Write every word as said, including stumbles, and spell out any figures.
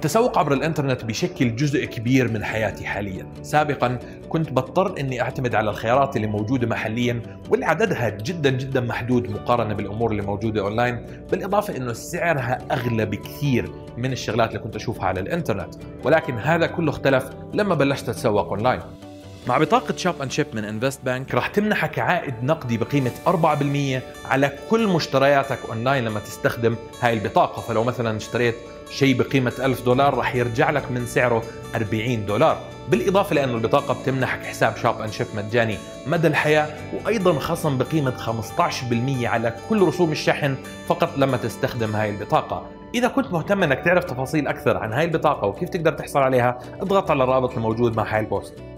التسوق عبر الانترنت بشكل جزء كبير من حياتي حاليا. سابقا كنت بضطر اني اعتمد على الخيارات اللي موجوده محليا واللي عددها جدا جدا محدود مقارنه بالامور اللي موجوده اونلاين، بالاضافه انه سعرها اغلى بكثير من الشغلات اللي كنت اشوفها على الانترنت. ولكن هذا كله اختلف لما بلشت اتسوق اونلاين. مع بطاقة شوب اند شيب من انفست بانك رح تمنحك عائد نقدي بقيمة أربعة بالمئة على كل مشترياتك اونلاين لما تستخدم هاي البطاقة. فلو مثلا اشتريت شيء بقيمة ألف دولار رح يرجع لك من سعره أربعين دولار، بالإضافة لأنه البطاقة بتمنحك حساب شوب اند شيب مجاني مدى الحياة، وأيضا خصم بقيمة خمسة عشر بالمئة على كل رسوم الشحن فقط لما تستخدم هاي البطاقة. إذا كنت مهتم أنك تعرف تفاصيل أكثر عن هاي البطاقة وكيف تقدر تحصل عليها، اضغط على الرابط الموجود مع هاي البوست.